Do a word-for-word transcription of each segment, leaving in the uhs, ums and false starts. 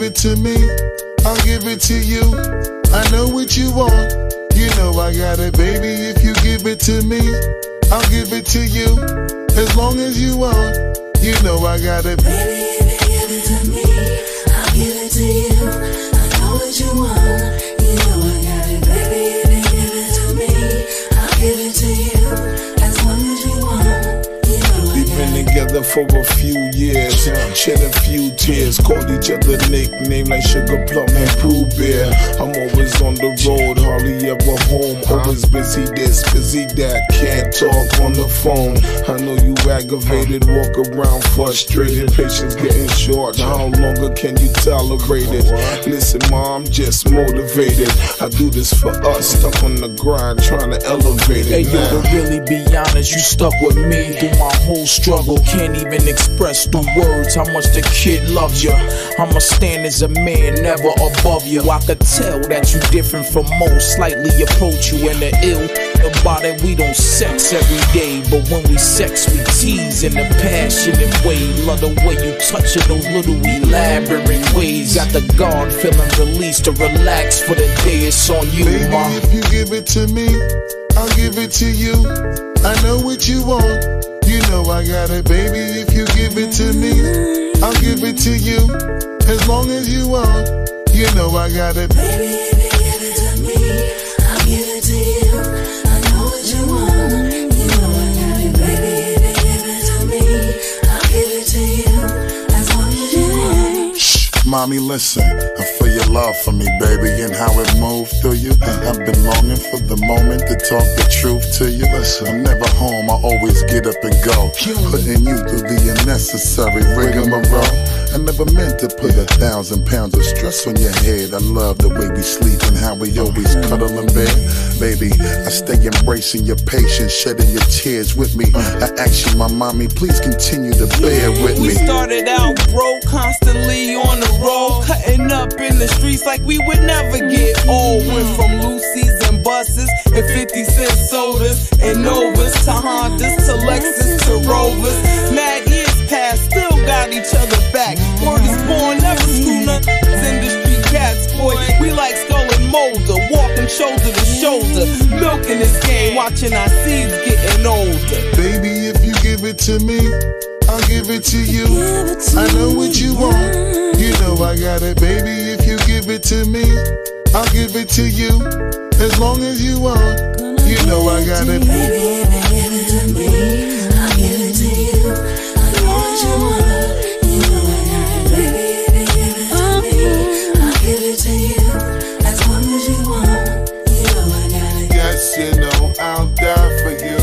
it to me, I'll give it to you. I know what you want, you know I got it, baby. If you give it to me, I'll give it to you. As long as you want, you know I got it. Baby, if you give it to me, I'll give it to you. I know what you want, you know I got it. Baby, if you give it to me, I'll give it to you. As long as you want, you know I We've got been it. together for a few years, shed a few tears, called each other nicknames like Sugar Plum and Pooh Bear. I'm always on the road, hardly ever home. Always busy this, busy that, can't talk on the phone. I know you aggravated, walk around frustrated, patience getting short. How longer can you tolerate it? Listen, mom, I'm just motivated. I do this for us, stuck on the grind, trying to elevate it. Hey yo, to really be honest, you stuck with me through my whole struggle. Can't even express through words how much the kid loves you. I'ma stand as a man, never above you. I could tell that you different from most, slightly approach you in the ill about it. We don't sex every day, but when we sex, we tease in a passionate way. Love the way you touch it, those little elaborate ways. Got the guard feeling released to relax for the day. It's on you, Baby, ma. if you give it to me, I'll give it to you. I know what you want, you know I got it, baby. If you give it to me, I'll give it to you. As long as you want, you know I got it. Baby, if you give it to me, I'll give it to you. I know what you want, you know I got it. Baby, if you give it to me, I'll give it to you. As long as you want. Shh, mommy, listen. I feel your love for me, baby, and how it moved through you. I've been longing for the moment to talk the truth to you. Listen, I'm never home, I always get up and go, putting you through the unnecessary rigmarole. I never meant to put a thousand pounds of stress on your head. I love the way we sleep and how we always cuddle in bed. Baby, I stay embracing your patience, shedding your tears with me. I ask you, my mommy, please continue to bear with We me. started out broke, constantly on the road, cutting up in the streets like we would never get old. Went from Lucy's and buses and fifty cent sodas and Novas to Hondas to Lexus to Rovers. Mad years past, still got each other back. Word is born, never screw nothing. Industry cats, boy, we like Skull and Molder, walking shoulder to shoulder, milking this game, watching our seeds getting older. Baby, if you give it to me, I'll give it to you. I know what you want, you know I got it, baby. If you give it to me, I'll give it to you. As long as you want, you know I got it. Baby, if you give it to me, I'll give it to you. I know what you want, you know I got it. Baby, if you give it to me, I'll give it to you. As long as you want, you know I got it. Yes, you know I'll die for you,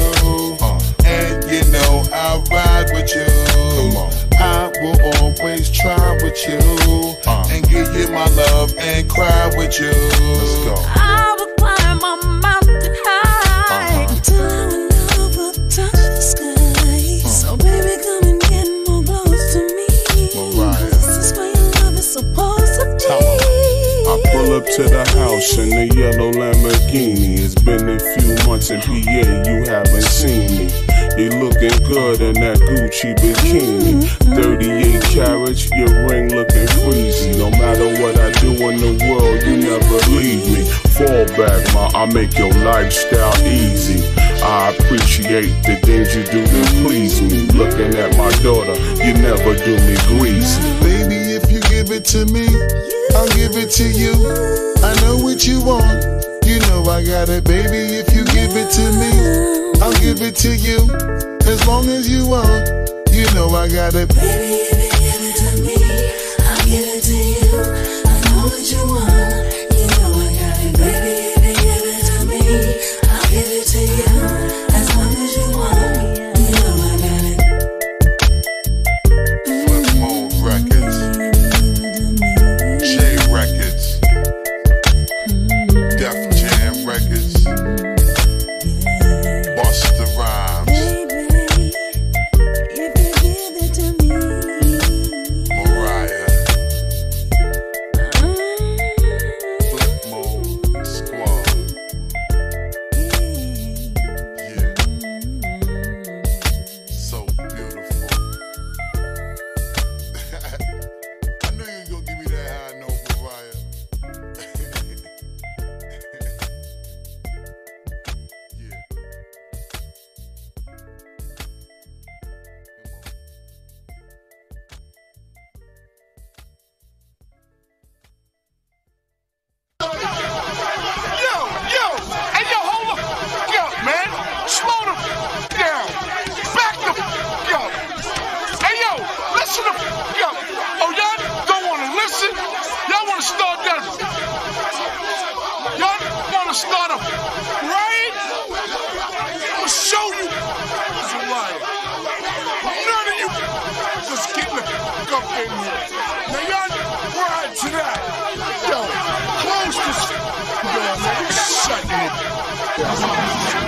and you know I'll ride with you. I will always try with you, and give you my love and cry with you. Let's go. I will climb a mountain high till our love will touch the sky. So baby, come and get more close to me. This is where your love is supposed to be. I pull up to the house in the yellow Lamborghini. It's been a few months in P A, you haven't seen me. You looking good in that Gucci bikini. thirty-eight carats, your ring looking freezy. No matter what I do in the world, you never leave me. Fall back, ma, I make your lifestyle easy. I appreciate the things you do to please me. Looking at my daughter, you never do me greasy. Baby, if you give it to me, I'll give it to you. I know what you want, you know I got it, baby. If you give it to me, I'll give it to you. As long as you want, you know I got it. Baby, if you give it to me, I'll give it to you. I know what you want, you know I got it. Baby, if you give it to me, I'll give it to you. As long as you want, you know I got it. Flip Mode Records, J Records, Def Jam Records, Busta Rhymes, Baby, if you give it to me, Mariah. got him. Right? I'm gonna show you it's a riot. None of you just get the fuck up in here. Now y'all ride to that. Yo, close this door, man. Shut it.